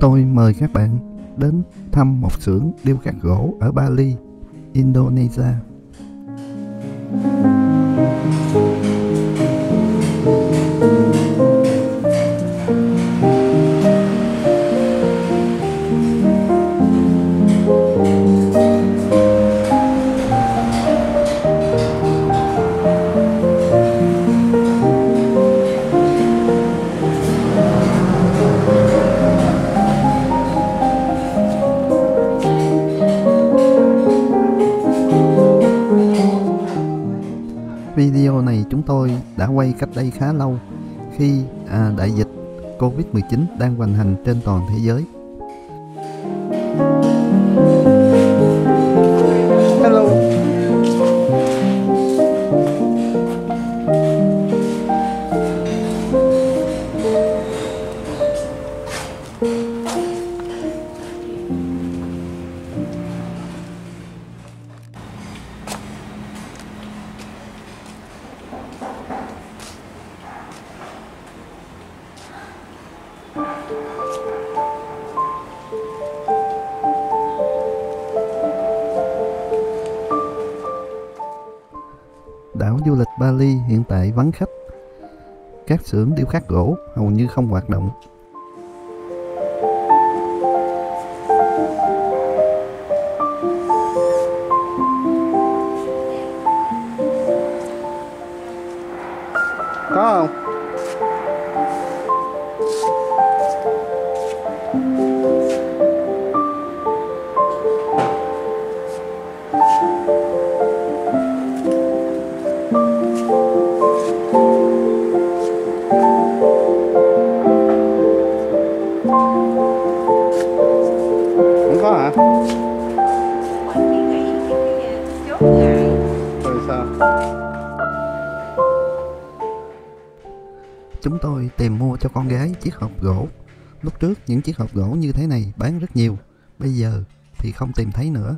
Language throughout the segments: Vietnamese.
tôi mời các bạn đến thăm một xưởng điêu khắc gỗ ở Bali, Indonesia. Video này chúng tôi đã quay cách đây khá lâu khi đại dịch Covid-19 đang hoành hành trên toàn thế giới. Hello. Đảo du lịch Bali hiện tại vắng khách. Các xưởng điêu khắc gỗ hầu như không hoạt động. Có không? Không có hả? Rồi sao? Chúng tôi tìm mua cho con gái chiếc hộp gỗ. Lúc trước những chiếc hộp gỗ như thế này bán rất nhiều, bây giờ thì không tìm thấy nữa.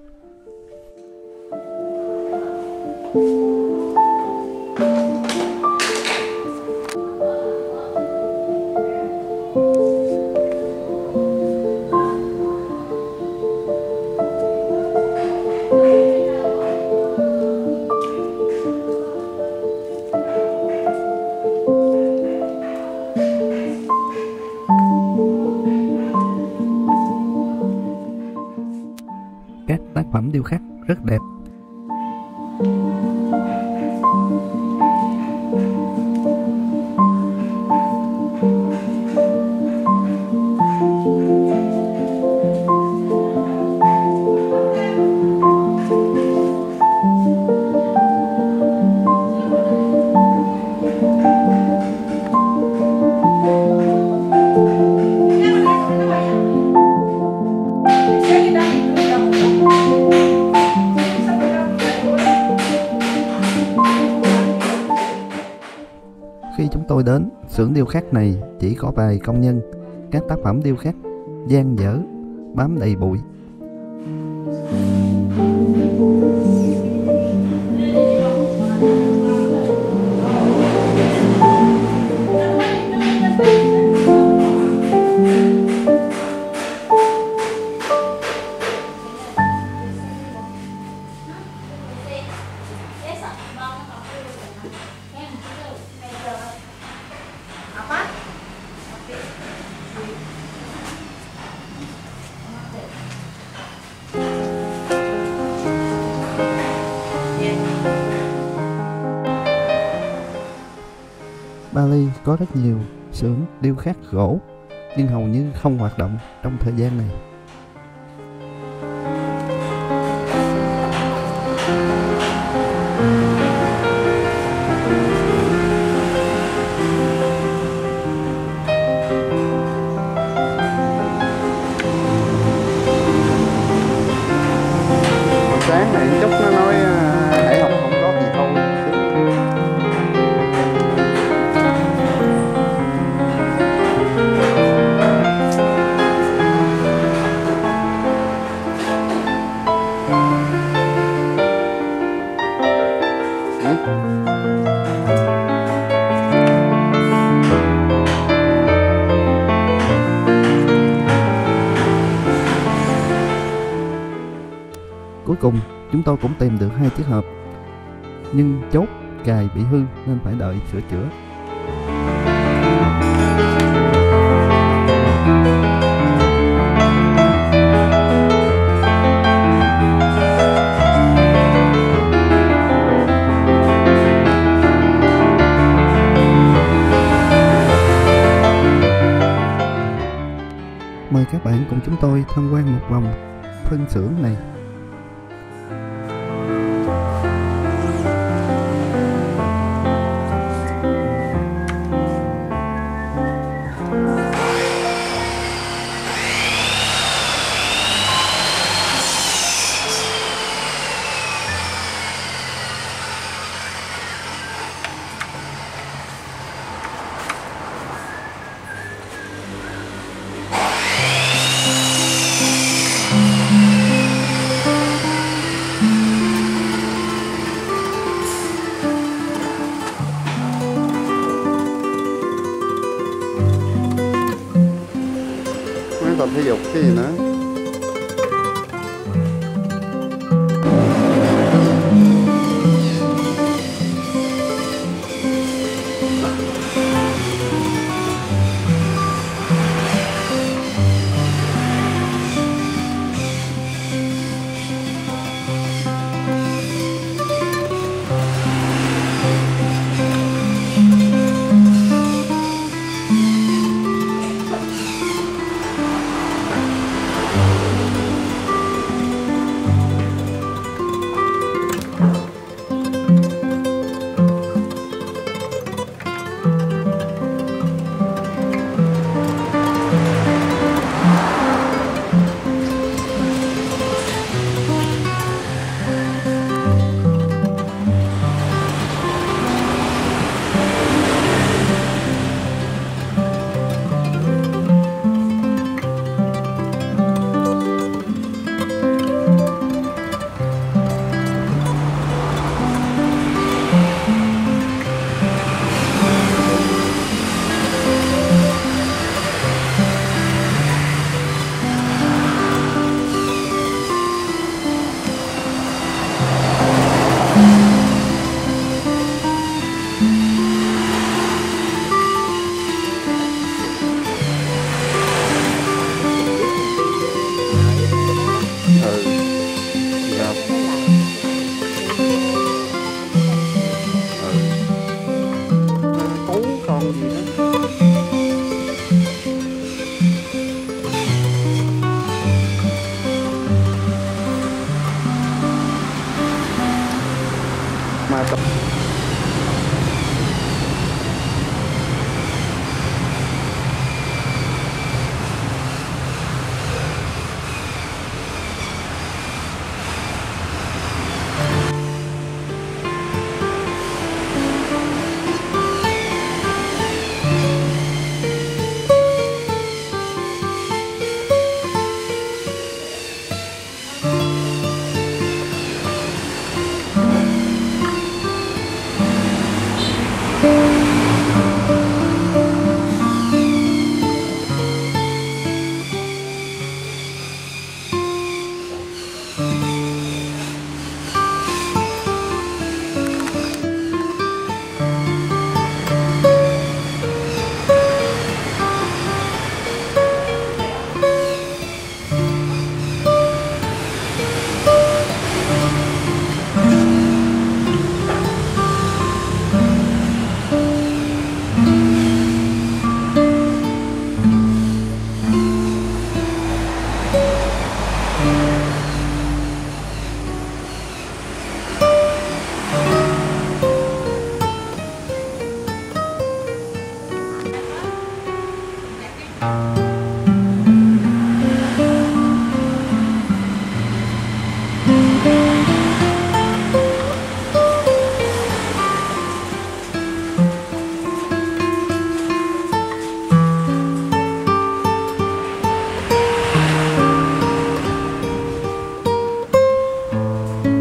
Các tác phẩm điêu khắc rất đẹp. Khi chúng tôi đến, xưởng điêu khắc này chỉ có vài công nhân. Các tác phẩm điêu khắc dang dở, bám đầy bụi. Bali có rất nhiều xưởng điêu khắc gỗ nhưng hầu như không hoạt động trong thời gian này. Sáng này chút nó nói hãy không có gì thôi. cùng chúng tôi cũng tìm được 2 chiếc hộp, nhưng chốt cài bị hư nên phải đợi sửa chữa. Mời các bạn cùng chúng tôi tham quan một vòng phân xưởng này. Tập thể dục cái gì nữa.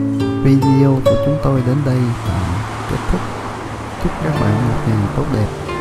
Video của chúng tôi đến đây là kết thúc. Chúc các bạn một ngày tốt đẹp.